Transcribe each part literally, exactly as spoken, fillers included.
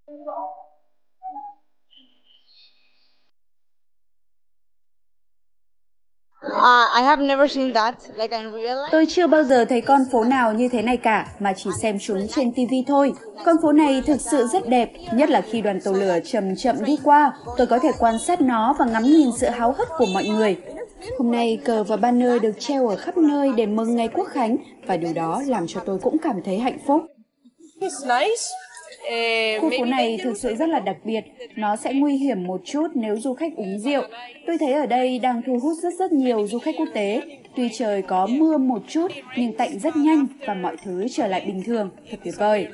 Uh, I have never seen that, like in real life. Tôi chưa bao giờ thấy con phố nào như thế này cả, mà chỉ xem chúng trên ti vi thôi. Con phố này thực sự rất đẹp, nhất là khi đoàn tàu lửa chậm chậm đi qua. Tôi có thể quan sát nó và ngắm nhìn sự háo hức của mọi người. Hôm nay cờ và banner được treo ở khắp nơi để mừng ngày Quốc khánh, và điều đó làm cho tôi cũng cảm thấy hạnh phúc. Khu phố này thực sự rất là đặc biệt, nó sẽ nguy hiểm một chút nếu du khách uống rượu. Tôi thấy ở đây đang thu hút rất rất nhiều du khách quốc tế. Tuy trời có mưa một chút, nhưng tạnh rất nhanh và mọi thứ trở lại bình thường. Thật tuyệt vời.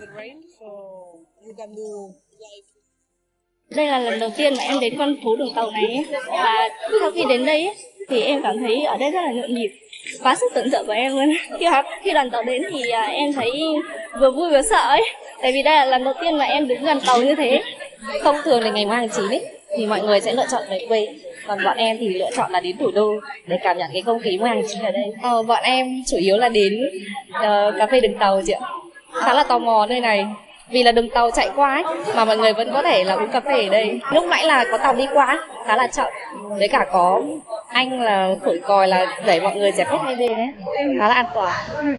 Đây là lần đầu tiên mà em đến con phố đường tàu này ấy. Và sau khi đến đây ấy, thì em cảm thấy ở đây rất là nhộn nhịp, quá sức tưởng tượng của em luôn. Khi, khi đoàn tàu đến thì à, em thấy vừa vui vừa sợ ấy, tại vì đây là lần đầu tiên mà em đứng gần tàu như thế. Thông thường thì ngày mùng hai tháng chín ấy thì mọi người sẽ lựa chọn về quê, còn bọn em thì lựa chọn là đến thủ đô để cảm nhận cái không khí mùng hai tháng chín ở đây. Ờ, bọn em chủ yếu là đến uh, cà phê đường tàu chị ạ, khá là tò mò nơi này. Vì là đường tàu chạy qua ấy, mà mọi người vẫn có thể là uống cà phê ở đây. Lúc nãy là có tàu đi qua khá là chậm, với cả có anh là thổi còi là đẩy mọi người dẹp hết hai bên đấy, khá là an toàn.